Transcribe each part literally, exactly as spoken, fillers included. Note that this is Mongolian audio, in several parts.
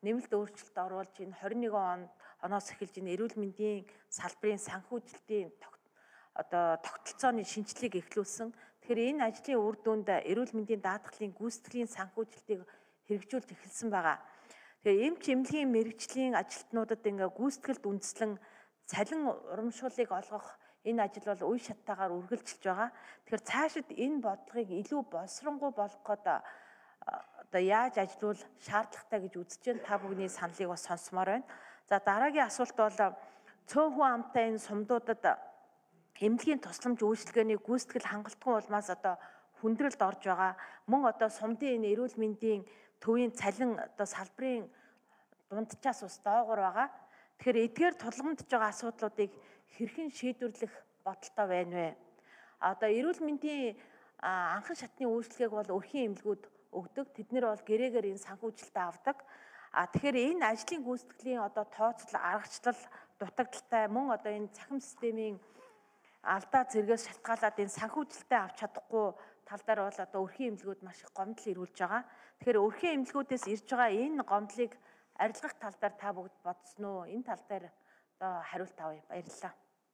нэмэлт өөрчлөлт оруулж энэ двадцать и один оноос эхэлж энэ эрүүл мэндийн салбарын санхүүжилтийн одоо тогтолцооны шинжилгээг эхлүүлсэн. Тэгэхээр энэ ажлын үр дүнд эрүүл мэндийн даатгалын гүйцэтгэлийн санхүүжилтийг хэрэгжүүлж эхэлсэн байгаа. Тэгэхээр эмч эмнэлгийн мэрэгжлийн ажилтнуудад ингээ гүйцэтгэлд үндэслэн цалин урамшууллыг олгох энэ ажил бол үе шаттайгаар үргэлжилж байгаа. Тэгэхээр цаашид энэ бодлогыг илүү боловсронгуй болгоход одоо яаж ажиллавал шаардлагатай гэж үзэж байна. Та бүхний саналыг бас сонсомоор байна. За дараагийн асуулт бол цөөн хүн амтай энэ сумдуудад эмнэлгийн тусламж үйлчилгээний гүйцэтгэл хангалтгүй улмаас одоо хүндрэлд орж байгаа. Мөн одоо сумдын энэ эрүүл мэндийн төвийн цалин одоо салбарын дунджаас ус доогуур байгаа. Тэгэхээр эдгээр тулгамдж байгаа асуудлуудыг хэрхэн шийдвэрлэх бодолтой байна вэ? Одоо эрүүл мэндийн анхан шатны үйлчилгээг бол өрхийн эмнэлгүүд өгдөг. Тэднэр бол гэрээгээр энэ санхүүжилтээ авдаг. А тэгэхээр энэ ажлын гүйцэтгэлийн одоо тооцол, аргачлал, дутагдaltaй мөн одоо энэ цахим системийн алдаа зэрэгээс шалтгаалаад энэ санхүүжилтээ авч чадахгүй тал дээр бол одоо өрхийн эмнэлгүүд маш их гомдол ирүүлж байгаа. Тэгэхээр өрхийн эмнэлгүүдээс ирж байгаа энэ гомдлыг арилгах тал дээр та бүгд бодсон уу? Энэ тал дээр одоо хариулт авъя. Баярлалаа.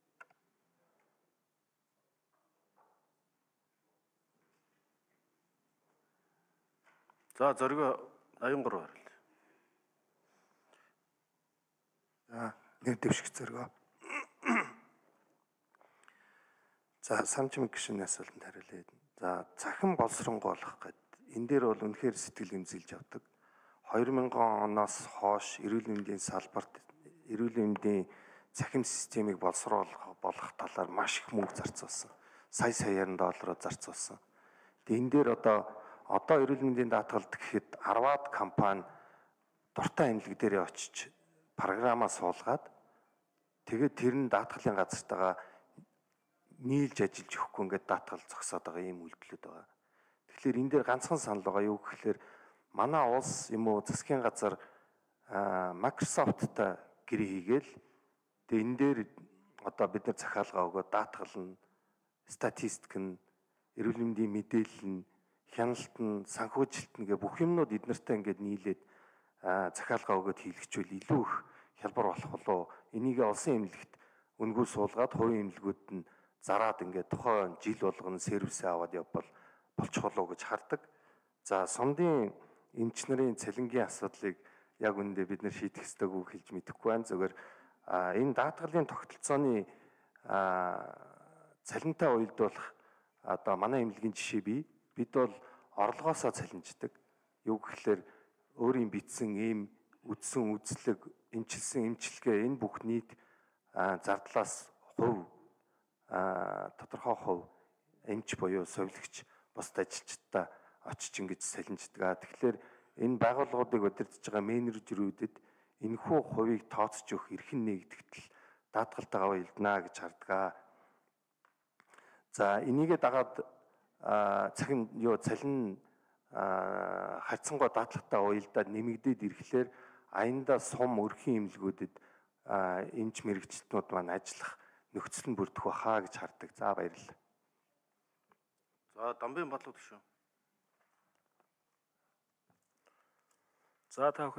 За зориго аян гур хариулъя. За нэр дэвших зориго. За самчмаг гишүүний асуултанд хариулъя. За цахим боловсронгойлох гэдэг энэ дээр бол үнэхээр сэтгэл гэмзэлж авдаг. две тысячи оноос хойш эрүүл мэндийн салбарт эрүүл мэндийн цахим системийг боловсруулах болох талаар маш их мөнгө зарцуулсан. Сая саяар доллараар зарцуулсан. Тэгээ энэ дээр одоо одоо эрүүл мэндийн даатгалд гэхэд Арваад компани дуртай эмнэлэг дээрээ очиж програмаа суулгаад тэгээд тэр нь даатгалын газартаа нийлж ажиллаж өгөхгүй ингээд даатгал зогсоод байгаа ийм үйлдэлүүд байгаа. Тэгэхээр энэ дээр ганцхан санал байгаа юу гэхээр манай улс юм уу засгийн газар Microsoft-тай гэрээ хийгээл тэгээ энэ дээр одоо бид нар захиалга өгөөд даатгална, статистик нь, эрүүл мэндийн мэдээлэл нь, хяналт нь, санхүүжилт нь гэх бүх юмнууд эднэртэй ингээд нийлээд захиалга өгөөд хийлгчвэл илүү их хялбар болох болоо. Энийг улсын эмнэлэгт үнгүй суулгаад хувийн эмнэлгүүд нь зараад ингээд тухайн жил болгоно сервисээ аваад явбал болчих болоо гэж хардаг. За сумдын эмч нарын цалингийн асуудлыг яг үүндээ бид нэр шийдэх ёстойг үг хэлж мэдэхгүй байна. Зөвхөн энэ даатгалын тогтолцооны цалинтай уялдуулах одоо манай эмнэлгийн жишээ бий. Бид бол орлогоосоо цалинждаг. Юу гэхээр өөрийн бичсэн ийм үдсэн үзлэг, эмчилсэн эмчилгээ энэ бүх нийт зардлаас хувь тодорхой хувь эмч буюу совилогч бусд ажилчдаа очиж ингэж салинждаг. Тэгэхээр энэ байгууллагуудыг удирдах байгаа менежерүүдэд энэхүү хувийг тооцож өгөх эрхэн нэгдэгдэл даатгалтайгаа уялдана гэж харддаг. За энийгээ дагаад цахим юу цалин харьцангуй даатгалтай уялдаад нэмэгдээд ирэхлээр аяндаа сум өрхийн эмнэлгүүдэд эмч мэрэгчлэтнүүд маань ажиллах нөхцөл нь бүрдэх баха гэж харддаг. За баярлалаа. За Дамбын бодлого шүү. За та